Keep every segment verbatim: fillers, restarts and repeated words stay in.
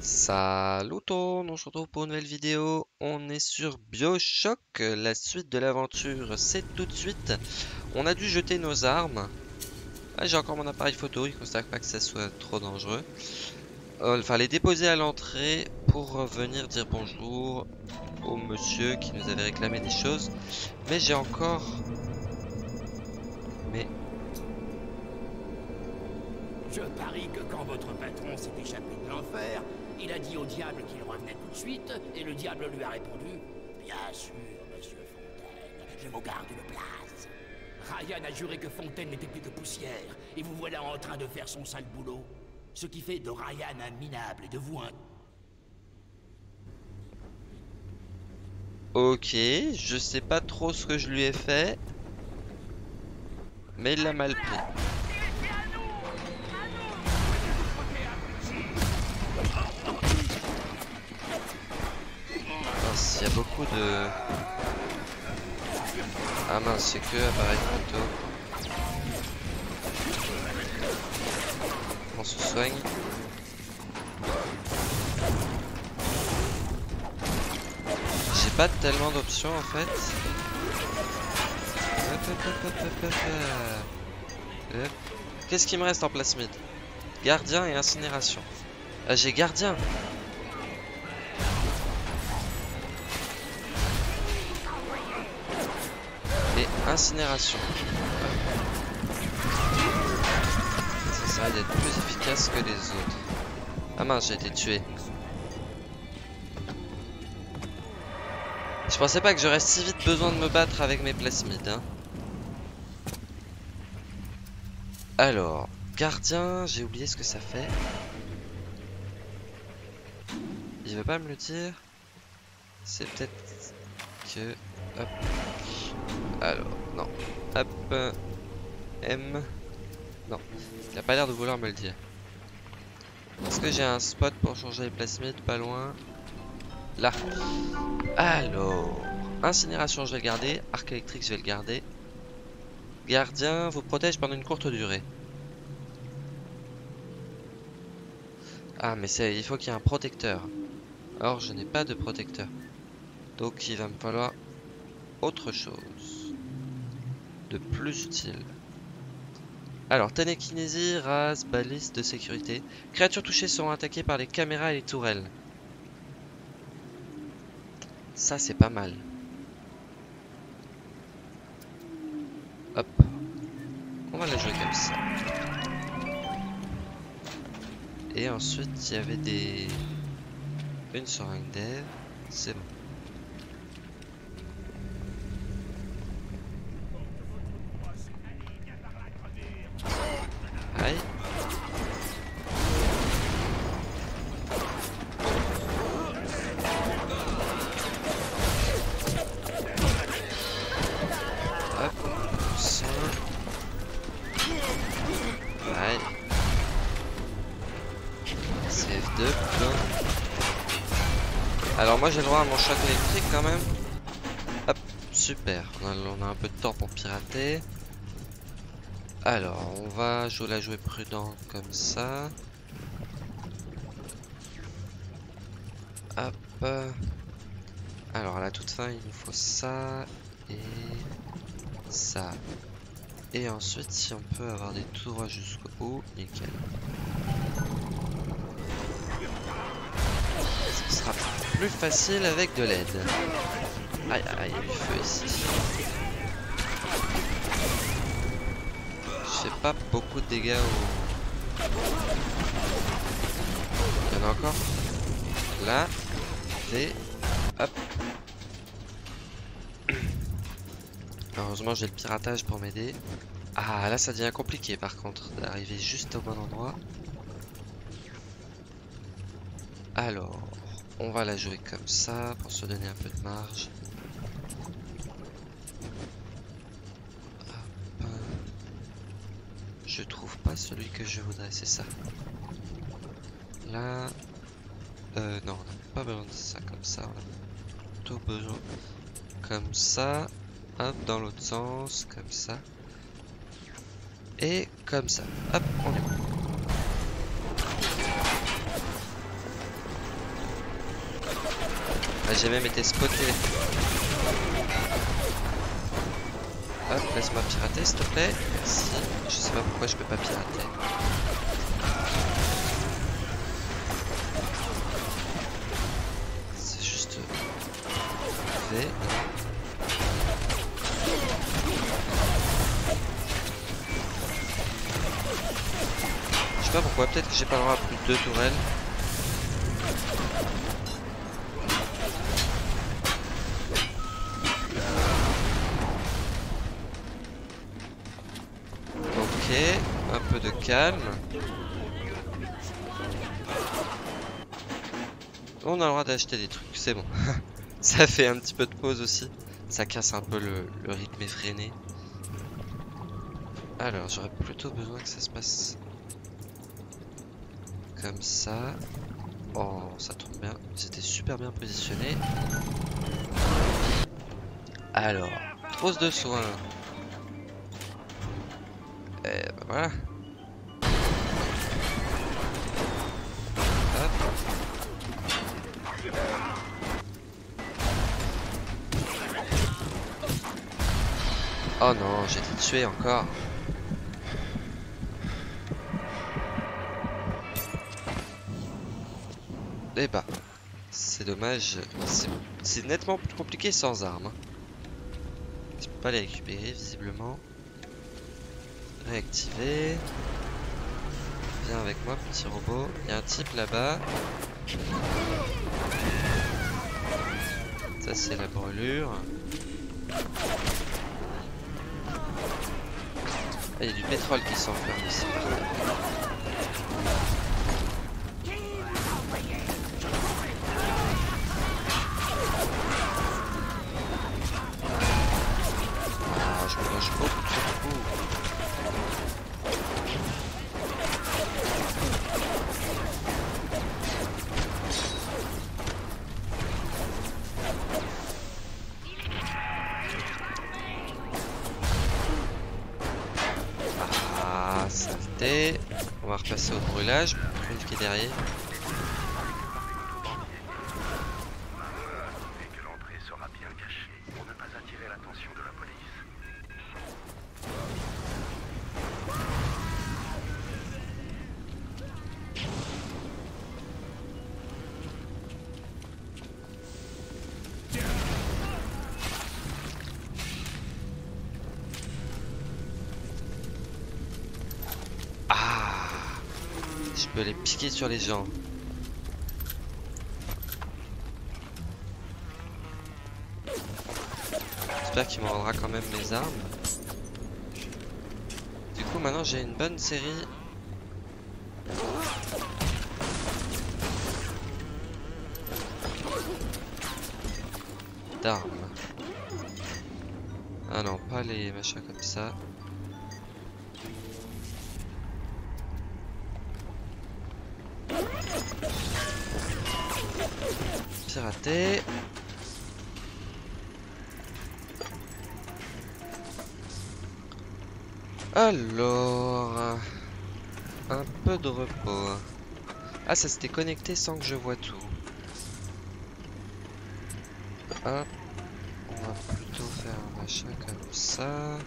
Salut tout, on se retrouve pour une nouvelle vidéo. On est sur BioShock. La suite de l'aventure, c'est tout de suite. On a dû jeter nos armes. Ah, j'ai encore mon appareil photo, il ne constate pas que ça soit trop dangereux. Euh, Enfin, les déposer à l'entrée pour venir dire bonjour au monsieur qui nous avait réclamé des choses. Mais j'ai encore... Mais... Je parie que quand votre patron s'est échappé de l'enfer, il a dit au diable qu'il revenait tout de suite, et le diable lui a répondu « Bien sûr, monsieur Fontaine, je vous garde une place. » Ryan a juré que Fontaine n'était plus que poussière, et vous voilà en train de faire son sale boulot. Ce qui fait de Ryan un minable et de vous un... Ok, je sais pas trop ce que je lui ai fait. Mais il l'a mal pris. Mince, il y a beaucoup de... Ah mince, c'est que appareil photo. On se soigne. J'ai pas tellement d'options en fait. Qu'est-ce qui me reste en plasmide? Gardien et incinération. Ah, j'ai gardien. Et incinération. Ça va être plus efficace que les autres. Ah mince, j'ai été tué. Je pensais pas que j'aurais si vite besoin de me battre avec mes plasmides. Hein. Alors, gardien, j'ai oublié ce que ça fait. Il veut pas me le dire. C'est peut-être que... Hop. Alors, non. Hop. M. Non. Il a pas l'air de vouloir me le dire. Est-ce que j'ai un spot pour changer les plasmides pas loin? Là. Alors. Incinération, je vais le garder. Arc électrique, je vais le garder. Gardien vous protège pendant une courte durée. Ah, mais c'est, il faut qu'il y ait un protecteur. Or, je n'ai pas de protecteur. Donc, il va me falloir autre chose. De plus utile. Alors, télékinésie, rase, balise de sécurité. Créatures touchées seront attaquées par les caméras et les tourelles. Ça, c'est pas mal. Hop. On va la jouer comme ça. Et ensuite, il y avait des... Une seringue d'air. C'est bon. Aïe. Hop. Ça. Aïe. C F deux, plein. Alors moi j'ai le droit à mon choc électrique quand même. Hop, super. On a, on a un peu de temps pour pirater. Alors, on va jouer la jouer prudent comme ça. Hop. Alors à la toute fin, il nous faut ça et ça. Et ensuite, si on peut avoir des tout droits jusqu'au bout, nickel. Ce sera plus facile avec de l'aide. Aïe, aïe, il y a du feu ici. Je fais pas beaucoup de dégâts au... Il y en a encore. Là. Et... Hop. Heureusement j'ai le piratage pour m'aider. Ah là ça devient compliqué par contre d'arriver juste au bon endroit. Alors, on va la jouer comme ça pour se donner un peu de marge. Hop. Je trouve pas celui que je voudrais, c'est ça. Là... Euh, non, on n'a pas besoin de ça comme ça. On a plutôt besoin comme ça. Hop, dans l'autre sens, comme ça. Et comme ça. Hop, on est bon. Ah, j'ai même été spoté. Hop, laisse-moi pirater s'il te plaît. Merci. Je sais pas pourquoi je peux pas pirater. C'est juste... V. Je sais pas pourquoi, peut-être que j'ai pas le droit à plus de deux tourelles. Ok, un peu de calme. On a le droit d'acheter des trucs, c'est bon. Ça fait un petit peu de pause aussi. Ça casse un peu le, le rythme effréné. Alors, j'aurais plutôt besoin que ça se passe comme ça. Oh, ça tombe bien. C'était super bien positionné. Alors, trousse de soins. Et bah voilà. Hop. Oh non, j'ai été tué encore. Eh bah, c'est dommage. C'est nettement plus compliqué sans armes. Je peux pas les récupérer visiblement. Réactiver. Viens avec moi, petit robot. Il y a un type là-bas. Ça, c'est la brûlure. Ah, il y a du pétrole qui s'enferme ici. Ah, je me mange beaucoup trop de coups. Ah, saleté. On va repasser au brûlage. Une qui est derrière. Je peux les piquer sur les gens. J'espère qu'il me rendra quand même mes armes. Du coup maintenant j'ai une bonne série. D'armes. Ah non, pas les machins comme ça. Pirater. Alors, un peu de repos. Ah, ça s'était connecté sans que je vois tout. Hop. On va plutôt faire un machin comme ça.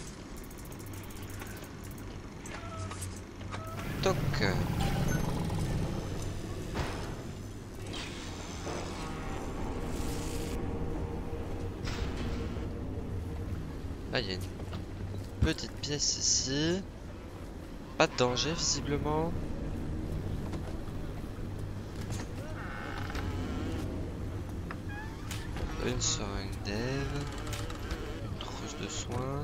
Toc. Ah, il y a une petite pièce ici. Pas de danger visiblement. Une seringue d'aide. Une trousse de soins.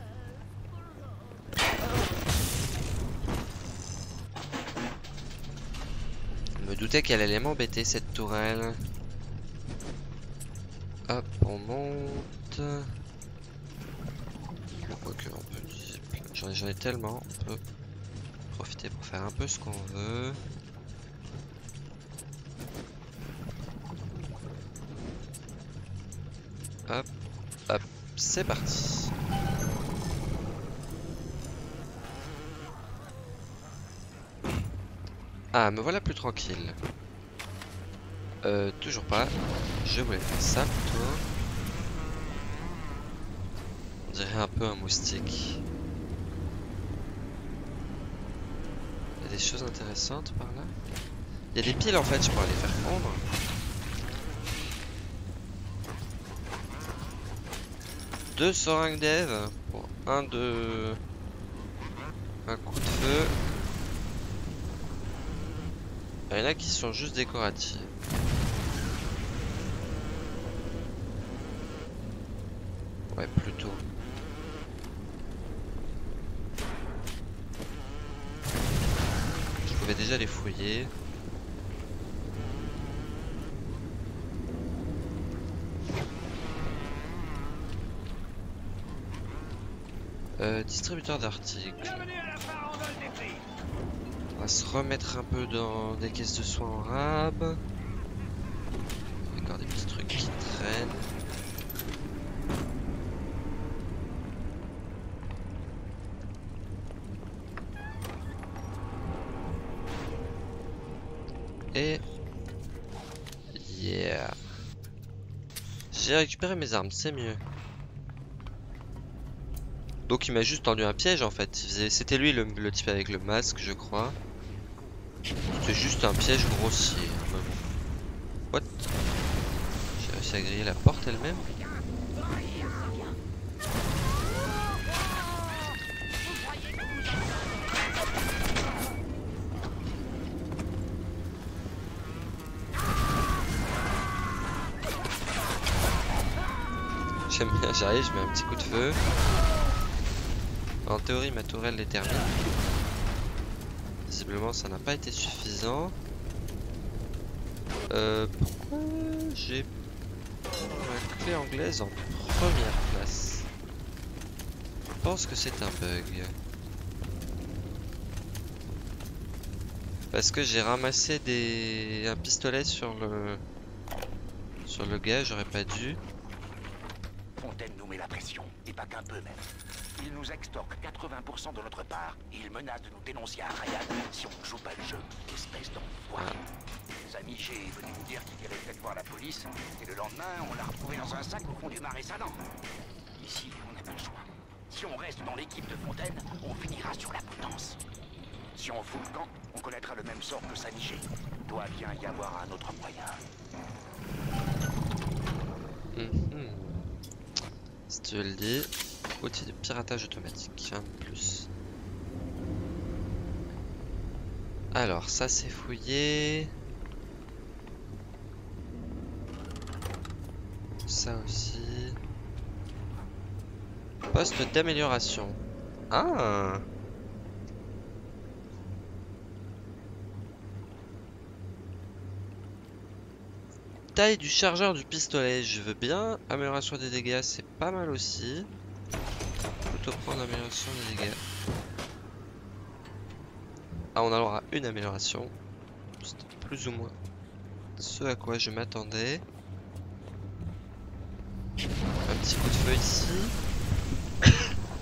Je me doutais qu'elle allait m'embêter cette tourelle. Hop, on monte. Quoique on peut... J'en ai, j'en ai tellement, on peut profiter pour faire un peu ce qu'on veut. Hop, hop, c'est parti. Ah, me voilà plus tranquille. Euh, toujours pas. Je voulais faire ça plutôt. On dirait un peu un moustique. Il y a des choses intéressantes par là. Il y a des piles en fait, je pourrais les faire fondre. Deux seringues d'Eve pour un de... un coup de feu. Il y en a qui sont juste décoratives. Ouais, plutôt. Je pouvais déjà les fouiller. Euh, distributeur d'articles. On va se remettre un peu dans des caisses de soins en rab. Encore des petits trucs qui traînent. Et... yeah. J'ai récupéré mes armes, c'est mieux. Donc il m'a juste tendu un piège en fait. C'était lui le, le type avec le masque, je crois. C'était juste un piège grossier. What? J'ai réussi à griller la porte elle-même. J'aime bien, j'arrive, je mets un petit coup de feu. En théorie, ma tourelle les termine. Visiblement, ça n'a pas été suffisant. Euh, pourquoi j'ai ma clé anglaise en première place? Je pense que c'est un bug. Parce que j'ai ramassé des un pistolet sur le sur le gars, j'aurais pas dû. Fontaine nous met la pression, et pas qu'un peu même. Il nous extorque quatre-vingts pour cent de notre part, et il menace de nous dénoncer à Ryan si on ne joue pas le jeu. Espèce d'enfoiré. Samy G est venu nous dire qu'il irait peut-être voir la police, et le lendemain, on l'a retrouvé dans un sac au fond du marais salant. Ici, on n'a pas le choix. Si on reste dans l'équipe de Fontaine, on finira sur la potence. Si on fout le camp, on connaîtra le même sort que Samy G. Doit bien y avoir un autre moyen. Mmh. Si tu veux le dire, outil de piratage automatique, un de plus. Alors, ça c'est fouillé. Ça aussi. Poste d'amélioration. Ah! Taille du chargeur du pistolet, je veux bien. Amélioration des dégâts, c'est pas mal aussi. Plutôt prendre amélioration des dégâts. Ah, on a alors une amélioration. C'était plus ou moins ce à quoi je m'attendais. Un petit coup de feu ici.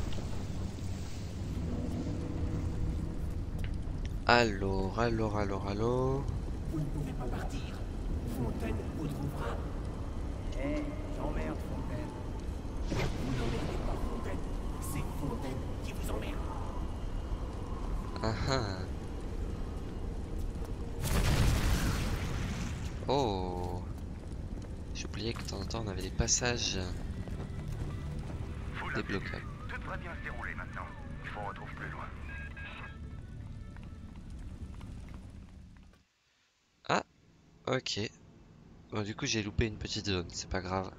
Alors, alors, alors, alors. Vous ne pouvez pas partir. Fontaine vous trouvera. Eh, hey, j'emmerde Fontaine. Vous n'emmerdez pas Fontaine. C'est Fontaine qui vous emmerde. Ah ah. Oh. J'ai oublié que de temps en temps on avait des passages débloquables. Tout devrait bien se dérouler maintenant. Il faut qu'on retrouve plus loin. Ah, ok. Bon, du coup j'ai loupé une petite zone, c'est pas grave.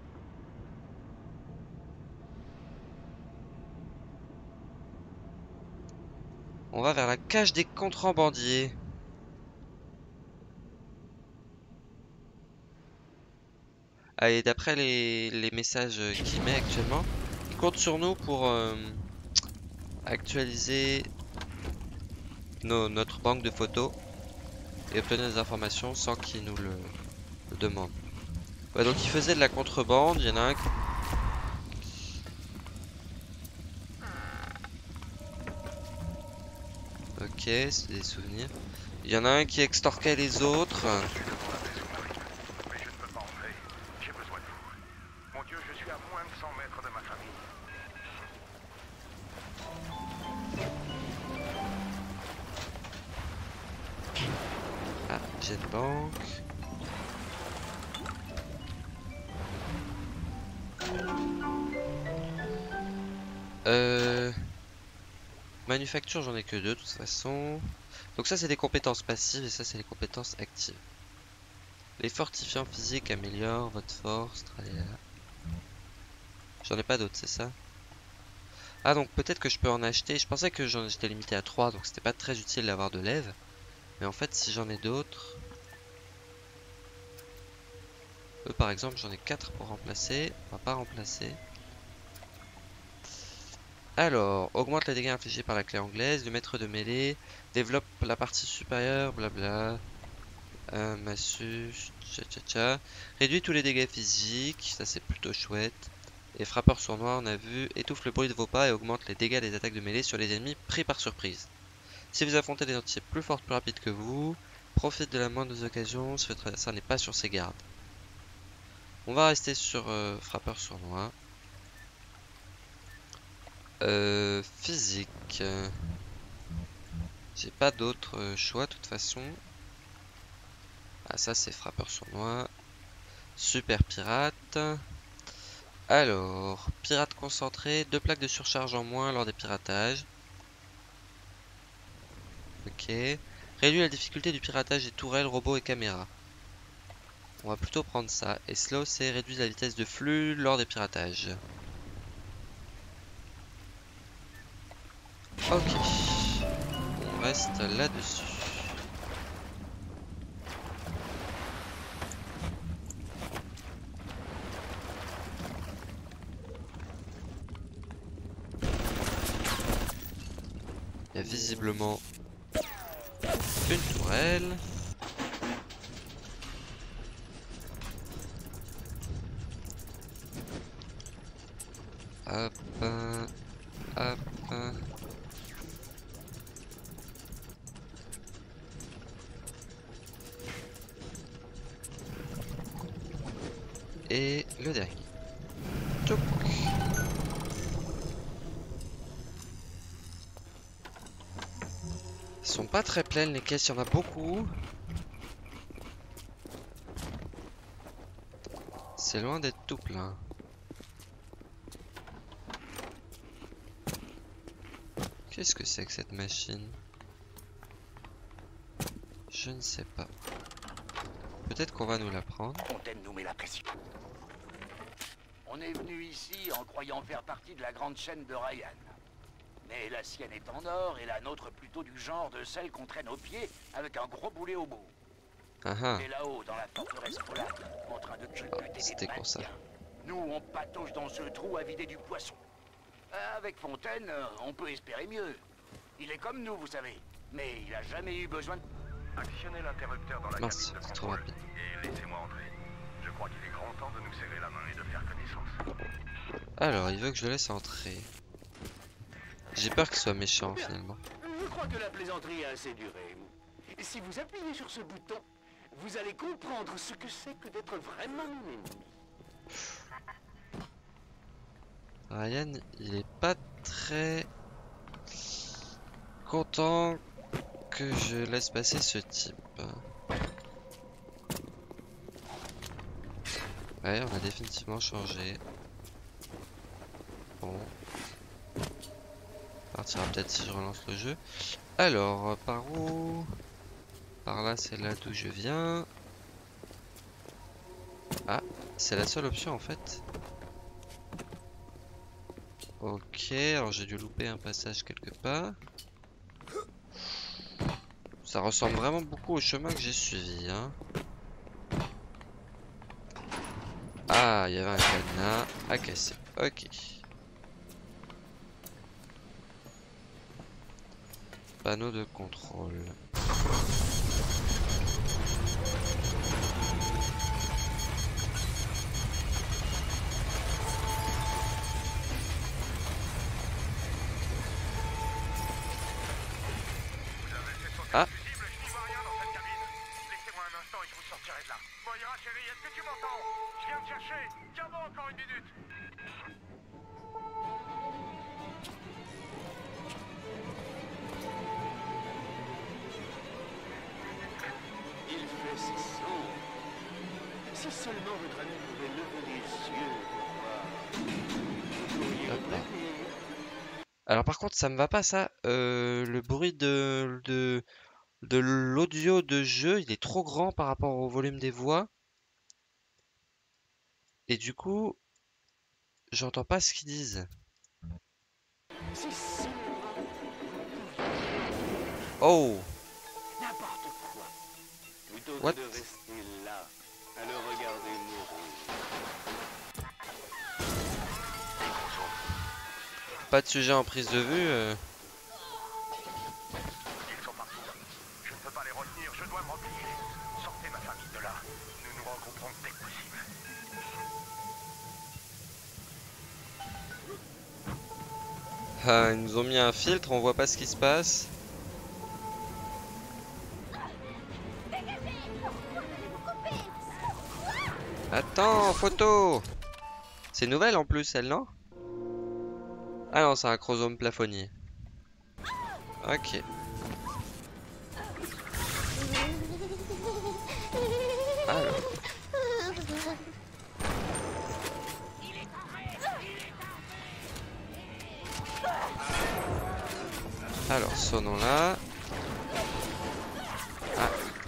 On va vers la cage des contrebandiers. Allez, d'après les, les messages qu'il met actuellement, il compte sur nous pour euh, actualiser nos, notre banque de photos et obtenir des informations sans qu'il nous le, le demande. Ouais, donc il faisait de la contrebande, il y en a un qui... Ok, c'est des souvenirs. Il y en a un qui extorquait les autres. Jet bank. Euh... Manufacture, j'en ai que deux de toute façon. Donc ça c'est des compétences passives et ça c'est les compétences actives. Les fortifiants physiques améliorent votre force. J'en ai pas d'autres, c'est ça? Ah donc peut-être que je peux en acheter. Je pensais que j'en étais limité à trois, donc c'était pas très utile d'avoir de lève. Mais en fait si j'en ai d'autres... Eux par exemple j'en ai quatre pour remplacer. On va pas remplacer. Alors, augmente les dégâts infligés par la clé anglaise, le maître de mêlée, développe la partie supérieure, blabla. Euh, massue, tcha tcha tcha. Réduit tous les dégâts physiques, ça c'est plutôt chouette. Et frappeur sournois, on a vu, étouffe le bruit de vos pas et augmente les dégâts des attaques de mêlée sur les ennemis pris par surprise. Si vous affrontez des entités plus fortes, plus rapides que vous, profite de la moindre des occasions, ce ça n'est pas sur ses gardes. On va rester sur euh, frappeur sournois. Euh, physique. J'ai pas d'autre euh, choix de toute façon. Ah ça c'est frappeur sournois. Super pirate. Alors, pirate concentré, deux plaques de surcharge en moins lors des piratages. Ok. Réduit la difficulté du piratage des tourelles, robots et caméras. On va plutôt prendre ça. Et slow c'est réduit la vitesse de flux lors des piratages. Ok. On reste là-dessus. Il y a visiblement une tourelle. Hop, hop. Et le dernier. Tchouk. Ils sont pas très pleines les caisses, il y en a beaucoup. C'est loin d'être tout plein. Qu'est-ce que c'est que cette machine? Je ne sais pas. Peut-être qu'on va nous la prendre. Fontaine nous met la pression. On est venu ici en croyant faire partie de la grande chaîne de Ryan. Mais la sienne est en or et la nôtre plutôt du genre de celle qu'on traîne aux pieds avec un gros boulet au bout. Ah ah. Et là-haut, dans la forteresse polare, en train de culbuter Ah, c'était des pour ça. Indiens. Nous, on patauge dans ce trou à vider du poisson. Euh, Avec Fontaine, euh, on peut espérer mieux. Il est comme nous, vous savez. Mais il a jamais eu besoin de... Actionnez l'interrupteur dans la Mince, cabine de c'est trop contrôle rapide. et laissez-moi entrer. Je crois qu'il est grand temps de nous serrer la main et de faire connaissance. Alors, il veut que je le laisse entrer. J'ai peur qu'il soit méchant finalement. Je crois que la plaisanterie a assez duré. Si vous appuyez sur ce bouton, vous allez comprendre ce que c'est que d'être vraiment mon ennemi. Ryan, il est pas très content que je laisse passer ce type. Ouais, on a définitivement changé. Bon. On partira peut-être si je relance le jeu. Alors, par où? Par là, c'est là d'où je viens. Ah, c'est la seule option en fait. Ok, alors j'ai dû louper un passage quelque part. Ça ressemble vraiment beaucoup au chemin que j'ai suivi, hein. Ah, il y avait un cadenas à casser. Ok. Panneau de contrôle. Ah. Je n'y vois rien dans cette cabine. Laissez-moi un instant et je vous sortirai de là. Moira, chérie, est-ce que tu m'entends? Je viens te chercher. Tiens bon encore une minute. Il est si sombre. Si seulement votre ami pouvait lever les yeux pour voir. Vous pourriez Hop le là. prévenir. Alors par contre, ça me va pas ça. Euh, le bruit de, de, de l'audio de jeu, il est trop grand par rapport au volume des voix. Et du coup, j'entends pas ce qu'ils disent. Si seulement Oh! n'importe quoi. Plutôt que What? de rester là, à le regarder mourir. Pas de sujet en prise de vue. euh. Ils sont partout. Je ne peux pas les retenir, je dois me replier. Sortez ma famille de là. Nous nous regrouperons dès que possible. Ah, ils nous ont mis un filtre, on voit pas ce qui se passe. Attends, photo! C'est nouvelle en plus, elle, non? Ah non, c'est un chromosome plafonnier. Ok. Alors. Alors, sonnons là. Ah.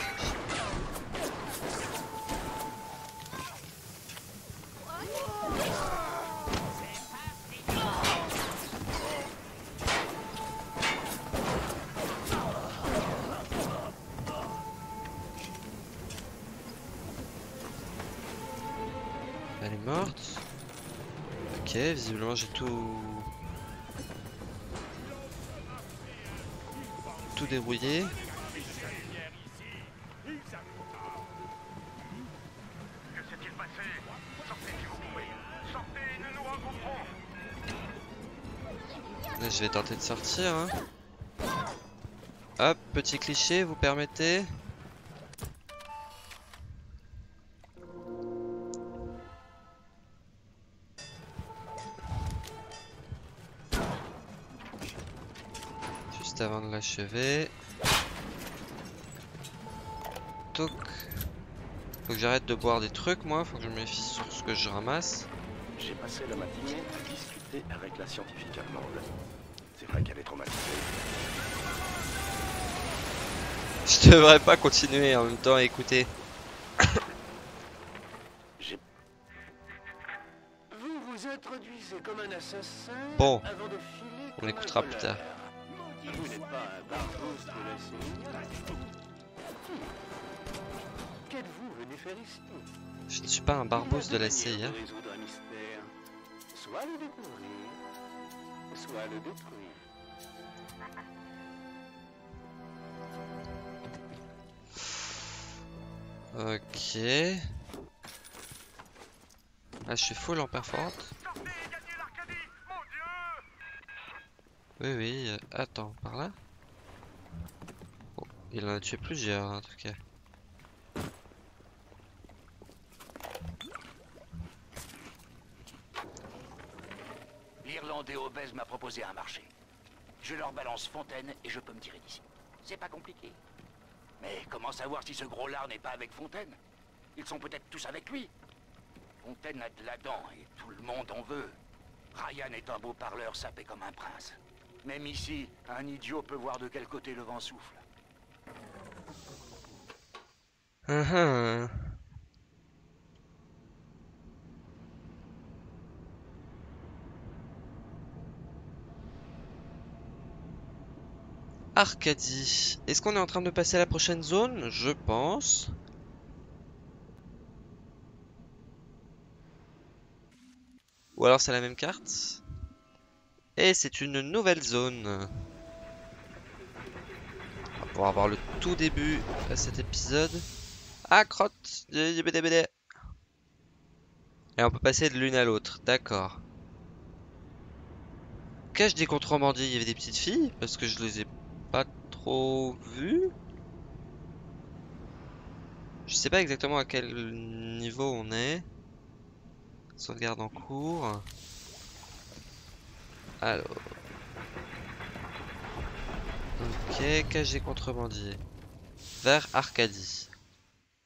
Elle est morte. Ok, visiblement j'ai tout... tout débrouillé. Que s'est-il passé? Sortez si vous pouvez. Sortez, nous nous regrouperons. Là, je vais tenter de sortir. Hein. Hop, petit cliché, vous permettez? Juste avant de l'achever. Toc. Faut que j'arrête de boire des trucs, moi. Faut que je me méfie sur ce que je ramasse. J'ai passé la matinée à discuter avec la scientifique allemande. C'est vrai qu'elle est traumatisée. Je devrais pas continuer en même temps à écouter. J'ai... Vous vous introduisez comme un assassin Bon, avant de filer on comme écoutera un plus voleur. tard. Vous n'êtes pas un barbos de la C I A. Hmm. Qu'êtes-vous venu faire ici? Je ne suis pas un barbos de la C I A. Pour résoudre un mystère. Soit le découvrir, soit le détruire. Ok. Ah, je suis full en performante. Sortez et gagnez l'Arcadie. Mon Dieu. Oui, oui. euh, Attends, par là? Oh, il en a tué plusieurs, en tout cas. L'Irlandais obèse m'a proposé un marché. Je leur balance Fontaine et je peux me tirer d'ici. C'est pas compliqué. Mais comment savoir si ce gros lard n'est pas avec Fontaine? Ils sont peut-être tous avec lui. Fontaine a de la dent et tout le monde en veut. Ryan est un beau parleur sapé comme un prince. Même ici, un idiot peut voir de quel côté le vent souffle. Hum, hum. Arcadie. Est-ce qu'on est en train de passer à la prochaine zone? Je pense. Ou alors c'est la même carte. Et c'est une nouvelle zone. On va pouvoir avoir le tout début à cet épisode. Ah, crotte. Et on peut passer de l'une à l'autre. D'accord. Cache des contrebandiers. Il y avait des petites filles. Parce que je les ai pas trop vues. Je sais pas exactement à quel niveau on est. Sauvegarde en cours. Alors. Ok, cage des contrebandiers. Vers Arcadie.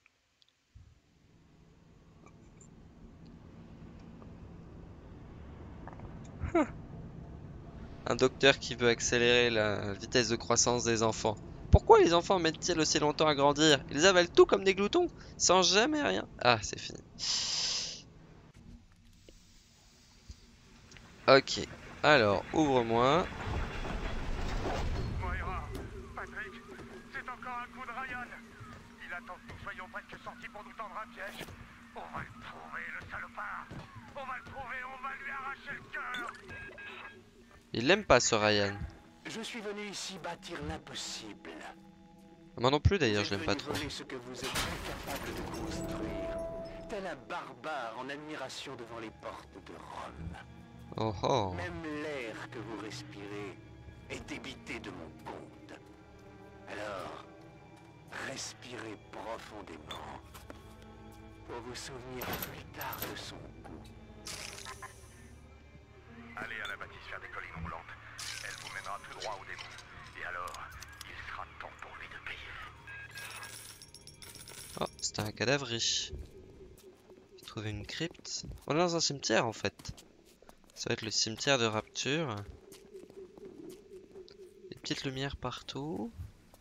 Un docteur qui veut accélérer la vitesse de croissance des enfants. Pourquoi les enfants mettent-ils aussi longtemps à grandir? Ils avalent tout comme des gloutons, sans jamais rien. Ah, c'est fini. Ok. Alors, ouvre-moi. Moira, Patrick, c'est encore un coup de Ryan. Il attend que nous soyons presque sortis pour nous tendre un piège. On va le trouver, le salopard. On va le trouver, on va lui arracher le cœur. Il l'aime pas ce Ryan. Je suis venu ici bâtir l'impossible. Moi non plus d'ailleurs, Vous je êtes l'aime pas venu trop. voler ce que vous êtes incapable de construire. Tel un barbare en admiration devant les portes de Rome. Oh oh. Même l'air que vous respirez est débité de mon compte. Alors, respirez profondément pour vous souvenir plus tard de son goût. Allez à la bâtisse faire des collines roulantes. Elle vous mènera tout droit au démon. Et alors, il sera temps pour lui de payer. Oh, c'était un cadavre riche. J'ai trouvé une crypte. On est dans un cimetière en fait. Ça va être le cimetière de Rapture. Des petites lumières partout.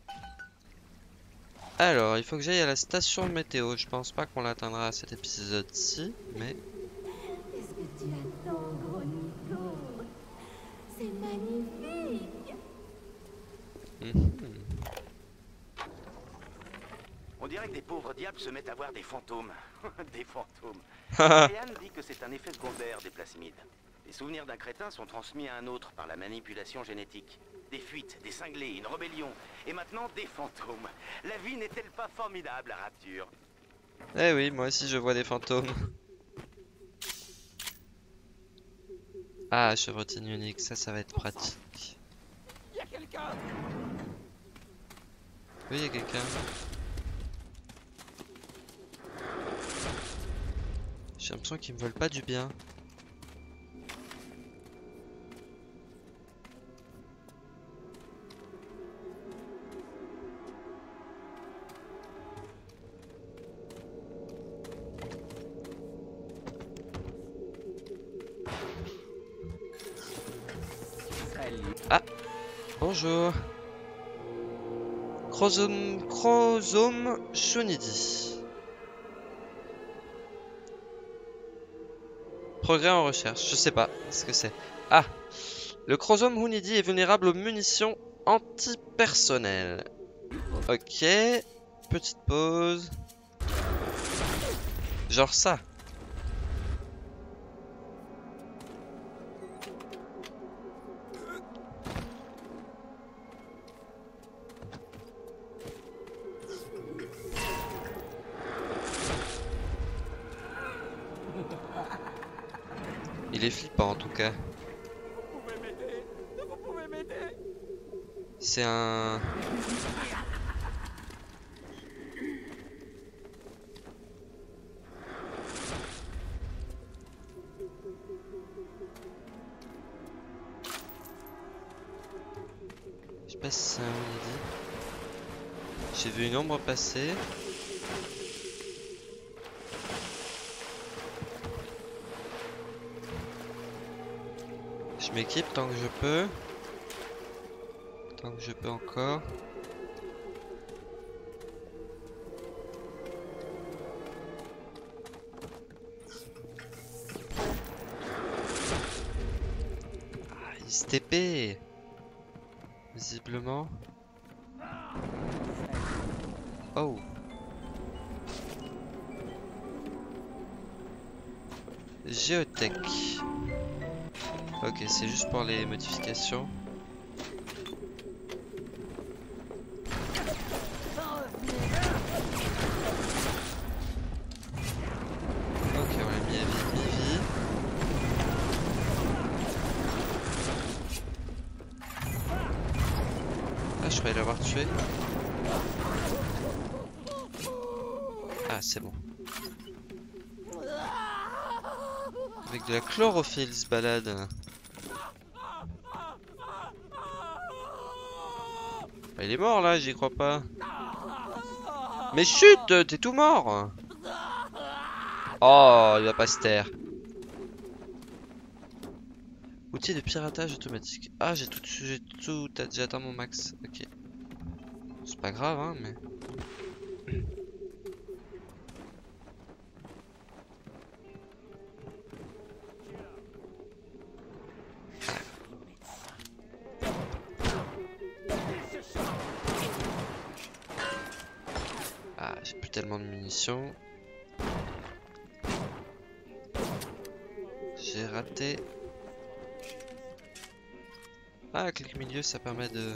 Alors, il faut que j'aille à la station météo. Je pense pas qu'on l'atteindra à cet épisode-ci, mais... Qu'est-ce que tu attends, gros Nico? C'est magnifique! Mhm. On dirait que des pauvres diables se mettent à voir des fantômes. Des fantômes. Ryan dit que c'est un effet secondaire des plasmides. Les souvenirs d'un crétin sont transmis à un autre par la manipulation génétique. Des fuites, des cinglés, une rébellion. Et maintenant, des fantômes. La vie n'est-elle pas formidable à Rapture? Eh oui, moi aussi je vois des fantômes. Ah, chevrotine unique, ça, ça va être pratique. Y a quelqu'un? Oui, il y a quelqu'un. J'ai l'impression qu'ils me veulent pas du bien. Ah, bonjour. Chrosome, Chrosome Shunidi. Progrès en recherche, je sais pas ce que c'est. Ah, le Chrosome Hunidi est vulnérable aux munitions antipersonnelles. Ok, petite pause. Genre ça. Il est flippant en tout cas. Vous pouvez m'aider? Vous pouvez m'aider? C'est un... Je sais pas si c'est un Hunidi. J'ai vu une ombre passer. Je m'équipe tant que je peux. Tant que je peux encore. Ah, il se T P. Visiblement. Oh. Géotech. Ok, c'est juste pour les modifications. Ok, on l'a mis à vie, vie, vie. Ah, je croyais l'avoir tué. Ah, c'est bon. Avec de la chlorophylle, il se balade. Ah, il est mort là, j'y crois pas. Mais chut, t'es tout mort. Oh, il va pas se taire. Outil de piratage automatique. Ah, j'ai tout, j'ai tout, j'ai atteint mon max. Ok. C'est pas grave, hein, mais. Ah, j'ai plus tellement de munitions. J'ai raté. Ah, clic milieu, ça permet de...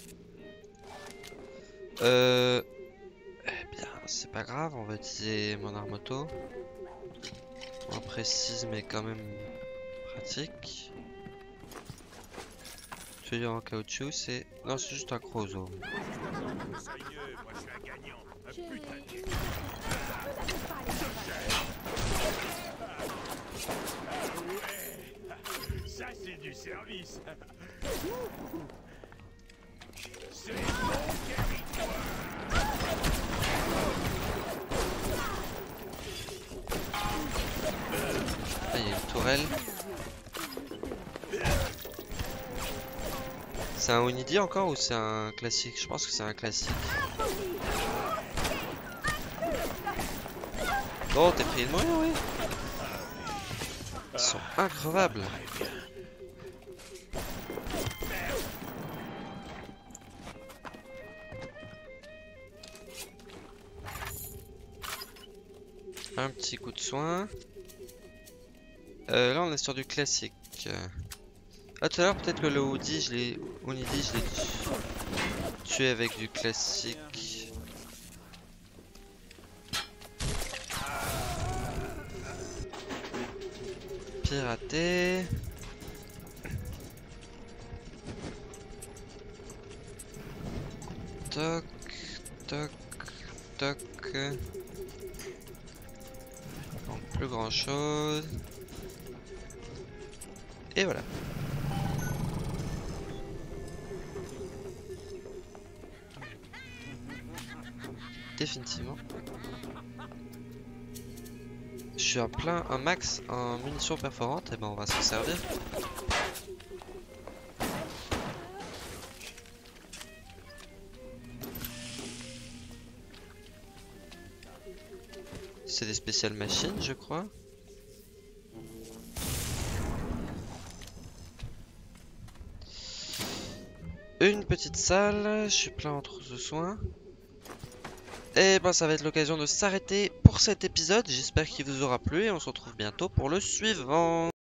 Euh... Eh bien, c'est pas grave, on va utiliser mon arme auto. Moins précise, mais quand même pratique. Tuyau en caoutchouc, c'est... Non, c'est juste un chrozo. Ça, c'est du service. C'est Ah, il y a une tourelle. C'est un Onidi encore ou c'est un classique? Je pense que c'est un classique. Oh, t'es pris de mourir, oui. Ils sont increvables. Un petit coup de soin. Euh, là, on est sur du classique. Ah, tout à l'heure, peut-être que le Onidi, je l'ai Onidi, je l'ai tué avec du classique. Piraté. Toc, toc, toc. Donc plus grand chose. Et voilà. Définitivement. Je suis à plein, un max en munitions perforantes, et ben on va s'en servir. C'est des spéciales machines, je crois. Une petite salle, je suis plein en trousse de soins. Et ben ça va être l'occasion de s'arrêter pour cet épisode. J'espère qu'il vous aura plu et on se retrouve bientôt pour le suivant.